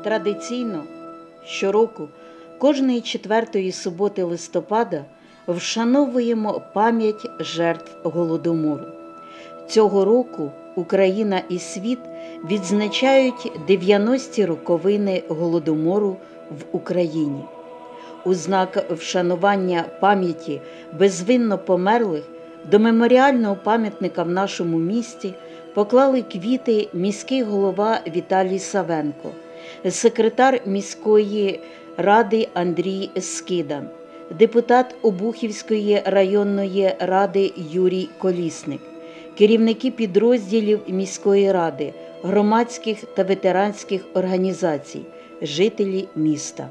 Традиційно щороку, кожної 4-ї суботи листопада вшановуємо пам'ять жертв Голодомору. Цього року Україна і світ відзначають 90-ті роковини Голодомору в Україні. У знак вшанування пам'яті безвинно померлих до меморіального пам'ятника в нашому місті поклали квіти міський голова Віталій Савенко, секретар міської ради Андрій Скидан, депутат Обухівської районної ради Юрій Колісник, керівники підрозділів міської ради, громадських та ветеранських організацій, жителі міста.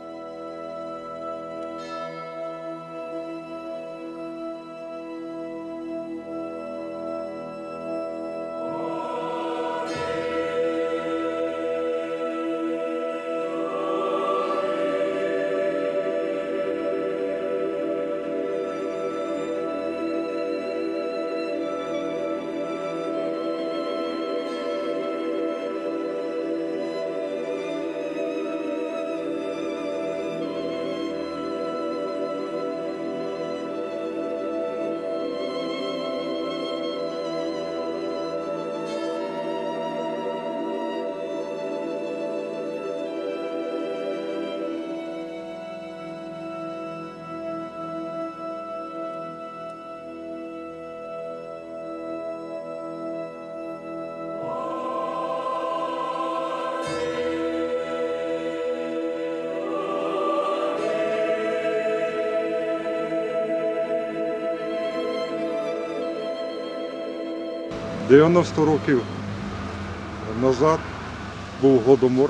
– 90 років назад був Голодомор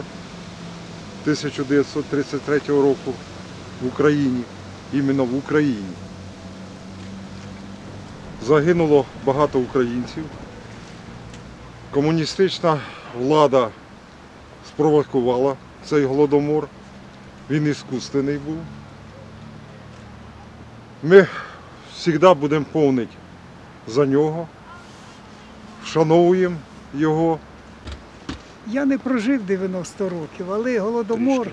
1933 року в Україні, іменно в Україні. Загинуло багато українців. Комуністична влада спровокувала цей Голодомор, він іскусственний був. Ми завжди будемо помнити за нього. Вшановуємо його. Я не прожив 90 років, але Голодомор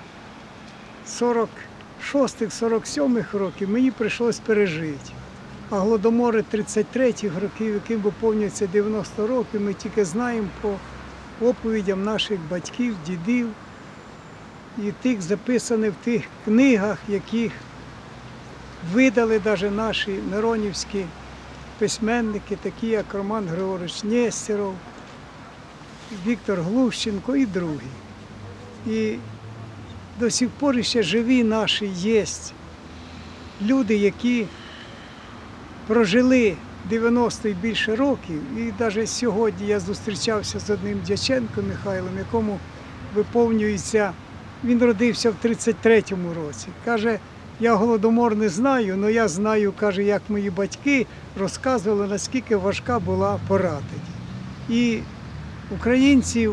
46-47 років мені прийшлось пережити. А Голодомори 33-х років, яким виповнюється 90 років, ми тільки знаємо по оповідям наших батьків, дідів і тих записаних в тих книгах, яких видали навіть наші миронівські письменники, такі як Роман Григорович Нєстеров, Віктор Глущенко і другі. І до сих пор ще живі наші є люди, які прожили 90 і більше років. І навіть сьогодні я зустрічався з одним Дяченко Михайлом, якому виповнюється, він родився в 33-му році. Каже, я Голодомор не знаю, але я знаю, каже, як мої батьки розказували, наскільки важка була пора тоді. І українців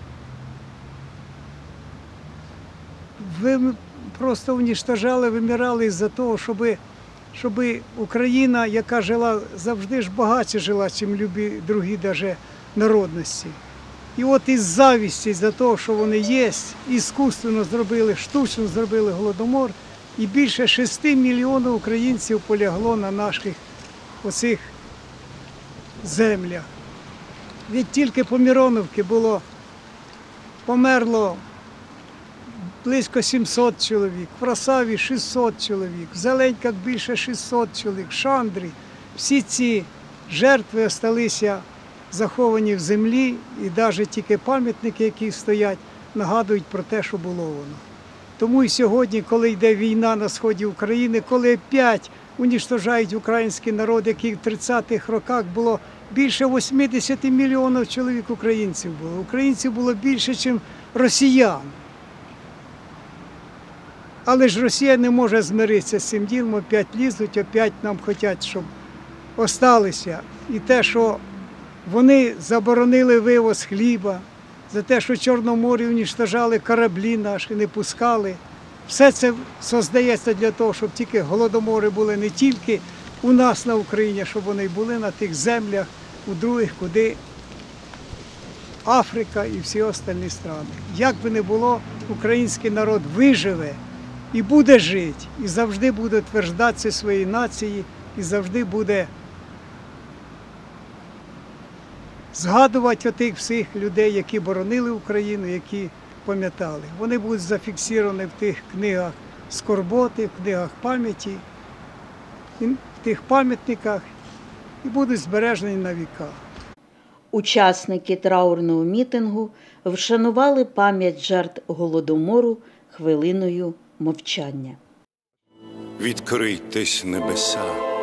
просто уничтожали, вимирали із-за того, щоб Україна, яка жила, завжди ж багатше жила, ніж любі другі навіть народності. І от із завісті, за того, що вони є, іскусственно зробили, штучно зробили Голодомор, і більше 6 мільйонів українців полягло на наших оцих землях. Від тільки по Мироновці померло близько 700 чоловік, в Красаві 600 чоловік, в Зеленьках більше 600 чоловік, в Шандрі. Всі ці жертви залишилися заховані в землі, і навіть тільки пам'ятники, які стоять, нагадують про те, що було воно. Тому і сьогодні, коли йде війна на сході України, коли опять уничтожають український народ, який в 30-х роках було більше 80 мільйонів чоловік українців було. Українців було більше, ніж росіян. Але ж Росія не може змиритися з цим ділом, опять лізуть, опять нам хочуть, щоб осталися. І те, що вони заборонили вивоз хліба, за те, що в Чорному морі уничтожали кораблі наші, не пускали. Все це создається для того, щоб тільки голодомори були не тільки у нас на Україні, щоб вони були на тих землях, у других, куди Африка і всі остальні країни. Як би не було, український народ виживе і буде жити, і завжди буде утверждатися своєї нації, і завжди буде згадувати отих всіх людей, які боронили Україну, які пам'ятали. Вони будуть зафіксовані в тих книгах скорботи, в книгах пам'яті, в тих пам'ятниках і будуть збережені на віка. Учасники траурного мітингу вшанували пам'ять жертв Голодомору хвилиною мовчання. Відкрийтесь небеса,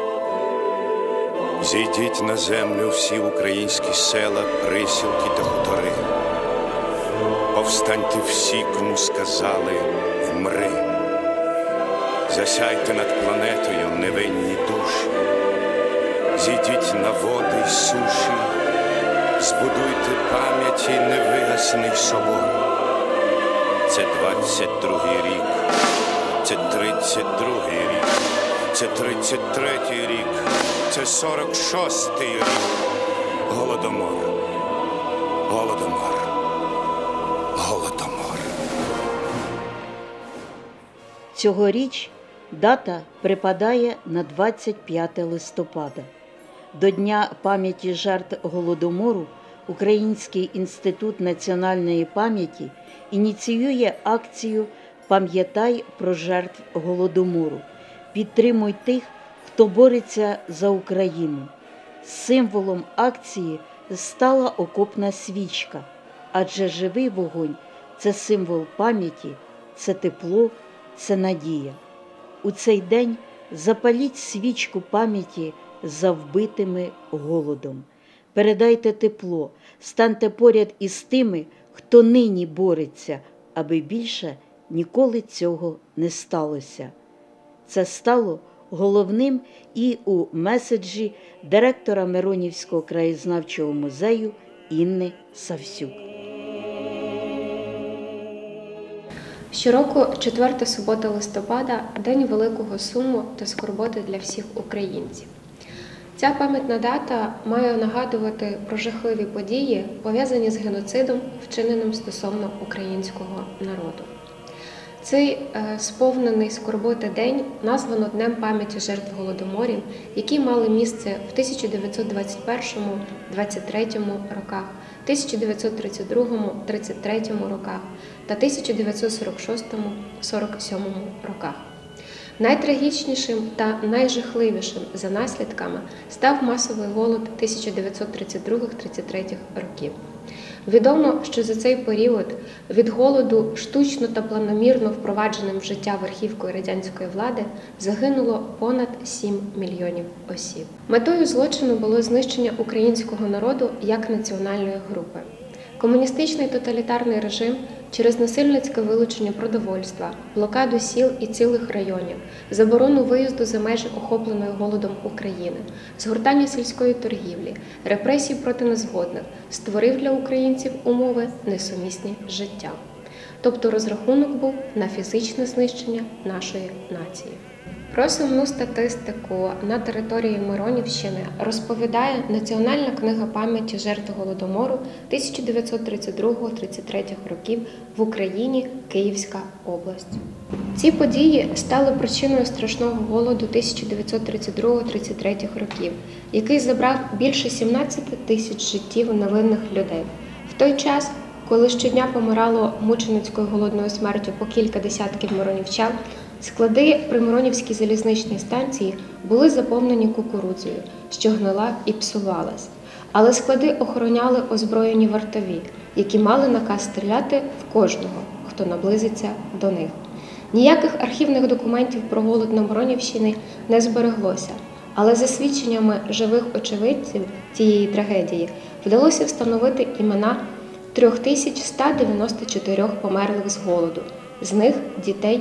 зійдіть на землю всі українські села, присілки та хутори. Повстаньте всі, кому сказали «вмри». Засяйте над планетою невинні душі. Зійдіть на води й суші, збудуйте пам'яті невигасний собор. Це 22-й рік, це 32-й рік, це 33-й рік, це 46-й рік. Голодомор, голодомор, голодомор. Цьогоріч дата припадає на 25 листопада. До Дня пам'яті жертв Голодомору Український інститут національної пам'яті ініціює акцію «Пам'ятай про жертв Голодомору. Підтримуй тих, хто бореться за Україну». Символом акції стала окопна свічка, адже живий вогонь – це символ пам'яті, це тепло, це надія. У цей день запаліть свічку пам'яті за вбитими голодом. Передайте тепло, станьте поряд із тими, хто нині бореться, аби більше ніколи цього не сталося. Це стало головним і у меседжі директора Миронівського краєзнавчого музею Інни Савсюк. Щороку 4 субота листопада – День великого суму та скорботи для всіх українців. Ця пам'ятна дата має нагадувати про жахливі події, пов'язані з геноцидом, вчиненим стосовно українського народу. Цей сповнений скорботи день названо Днем пам'яті жертв Голодоморів, які мали місце в 1921-23 роках, 1932-33 роках та 1946-47 роках. Найтрагічнішим та найжахливішим за наслідками став масовий голод 1932-33 років. Відомо, що за цей період від голоду, штучно та планомірно впровадженим в життя верхівкою радянської влади, загинуло понад 7 мільйонів осіб. Метою злочину було знищення українського народу як національної групи. Комуністичний тоталітарний режим через насильницьке вилучення продовольства, блокаду сіл і цілих районів, заборону виїзду за межі охопленої голодом України, згортання сільської торгівлі, репресії проти незгодних створив для українців умови несумісні з життям. Тобто розрахунок був на фізичне знищення нашої нації. Про сумну статистику на території Миронівщини розповідає Національна книга пам'яті жертв Голодомору 1932-33 років в Україні, Київська область. Ці події стали причиною страшного голоду 1932-33 років, який забрав більше 17 тисяч життів невинних людей. В той час, коли щодня помирало мученицькою голодною смертю по кілька десятків миронівчан, склади при Миронівській залізничній станції були заповнені кукурудзою, що гнила і псувалась. Але склади охороняли озброєні вартові, які мали наказ стріляти в кожного, хто наблизиться до них. Ніяких архівних документів про голод на Миронівщині не збереглося, але за свідченнями живих очевидців цієї трагедії вдалося встановити імена 3194 померлих з голоду, з них дітей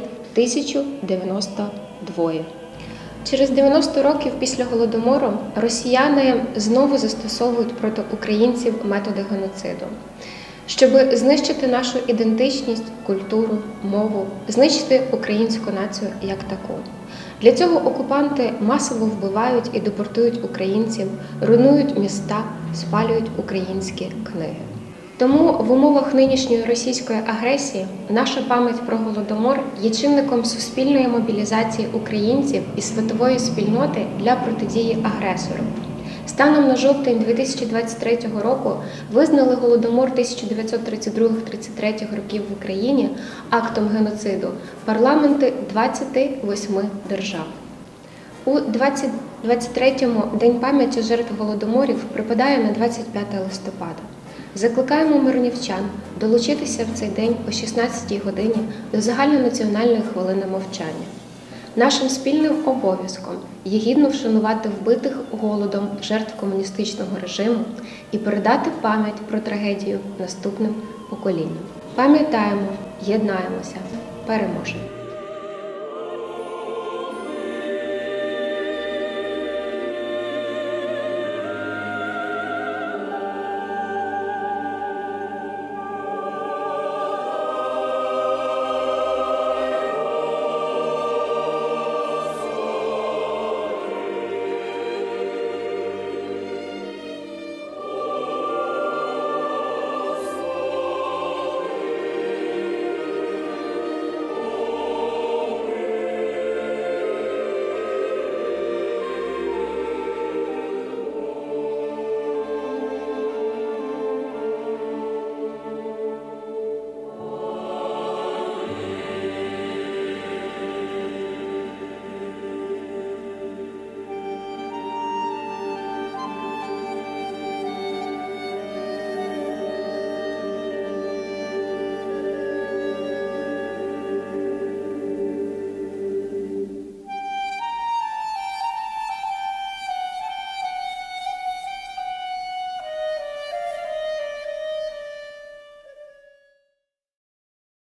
1092. Через 90 років після Голодомору росіяни знову застосовують проти українців методи геноциду. Щоб знищити нашу ідентичність, культуру, мову, знищити українську націю як таку. Для цього окупанти масово вбивають і депортують українців, руйнують міста, спалюють українські книги. Тому в умовах нинішньої російської агресії наша пам'ять про Голодомор є чинником суспільної мобілізації українців і світової спільноти для протидії агресору. Станом на жовтень 2023 року визнали Голодомор 1932-33 років в Україні актом геноциду парламенти 28 держав. У 23-му День пам'яті жертв Голодоморів припадає на 25 листопада. Закликаємо мирнівчан долучитися в цей день о 16-й годині до загальнонаціональної хвилини мовчання. Нашим спільним обов'язком є гідно вшанувати вбитих голодом жертв комуністичного режиму і передати пам'ять про трагедію наступним поколінням. Пам'ятаємо, єднаємося, переможемо!